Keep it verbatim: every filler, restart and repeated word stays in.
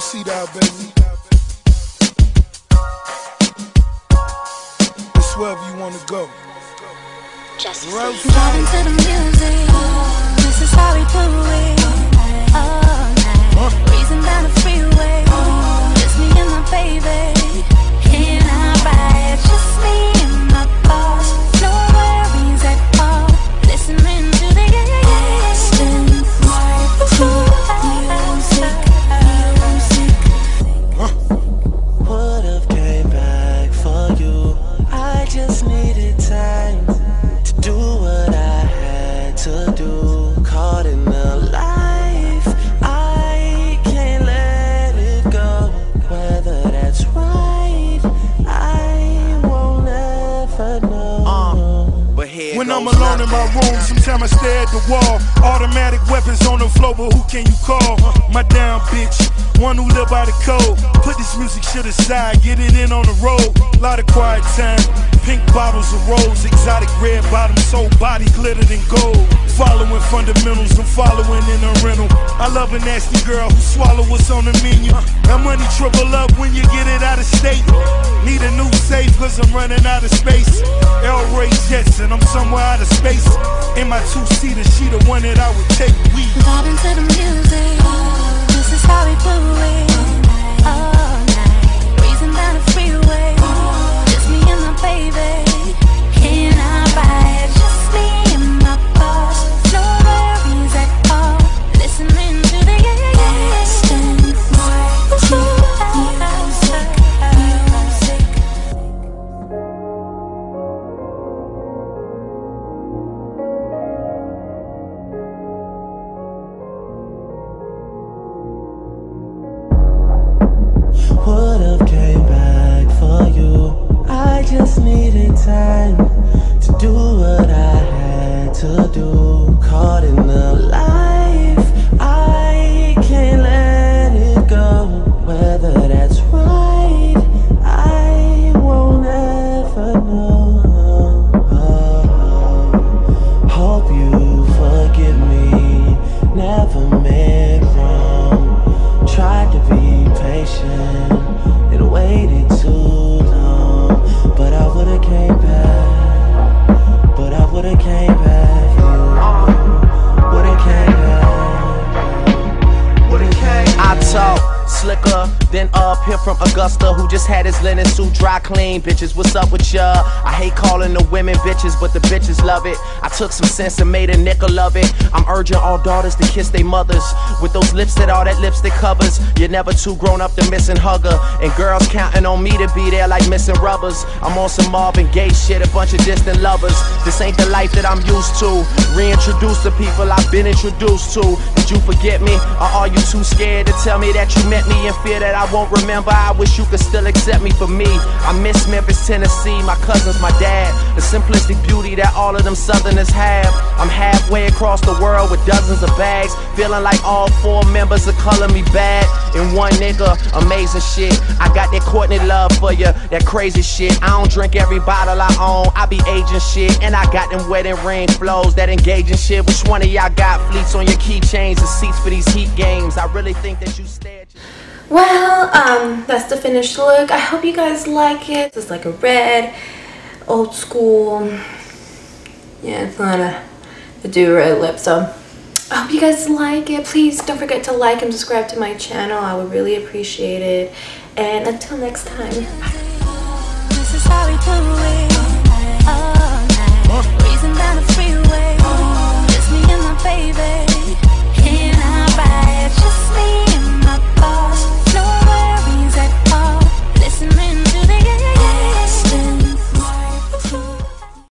C-Dot, baby. It's wherever you wanna go. Driving to the music, this is how we do it. All night, huh? Breezing down the freeway, just me and my baby. Can I ride? Just me and my boss, no worries at all. Listening to the instant music, music. Would've came back for you. I just needed time to do what I had to do. Caught in the life, I can't let it go. Whether that's right, I won't ever know. Uh, but here when I'm alone in my room, sometimes I stare at the wall. Automatic weapons on the floor, but who can you call? My down bitch, one who live by the code. Put this music shit aside, get it in on the road. Lot of quiet time, pink bottles of rose, exotic red bottoms, whole body glittered in gold. Following fundamentals, I'm following in a rental. I love a nasty girl who swallow what's on the menu. That money triple up when you get it out of state. Need a new safe cause I'm running out of space. L. Ray Jetson, I'm somewhere out of space. In my two-seater, she the one that I would take. We vibing to the music, this is how we do it. All night, breezing down the freeway, just me and my baby. Can I ride? Just me and my boss, no worries at all. Listening to the instant music, music. Would've came back for you. I just needed time to do what I had to do. Caught in the life, I can't let it go. Whether that's right, I won't ever know. Hope you forgive me, never meant wrong. Tried to be patient and waited too long, but I would've came back, but I would've came back, you would've came back, would've came back. I talk slicker than up here from Augusta, who just had his linen suit dry clean. Bitches, what's up with ya? I hate calling the women bitches, but the bitches love it. I took some sense and made a nickel of it. I'm urging all daughters to kiss their mothers with those lips that all that lipstick covers. You're never too grown up to miss and hugger, and girls counting on me to be there like missing rubbers. I'm on some Marvin Gaye shit, a bunch of distant lovers. This ain't the life that I'm used to. Reintroduce the people I've been introduced to. Did you forget me, or are you too scared to tell me that you met me in fear that I won't remember? I wish you could still accept me for me. I miss Memphis, Tennessee, my cousins, my dad. The simplistic beauty that all of them southerners have. I'm halfway across the world with dozens of bags, feeling like all four members are calling me bad. In one nigga, amazing shit. I got that Courtney love for you, that crazy shit. I don't drink every bottle I own, I be aging shit. And I got them wedding ring flows, that engaging shit. Which one of y'all got fleets on your keychains and seats for these heat games? I really think that you stay at your... Well, um, that's the finished look. I hope you guys like it. It's like a red, old school. Yeah, it's not a, a do-red lip, so I hope you guys like it. Please don't forget to like and subscribe to my channel. I would really appreciate it. And until next time, bye. This is how we do it. All night, breezing down the freeway, just me and my baby.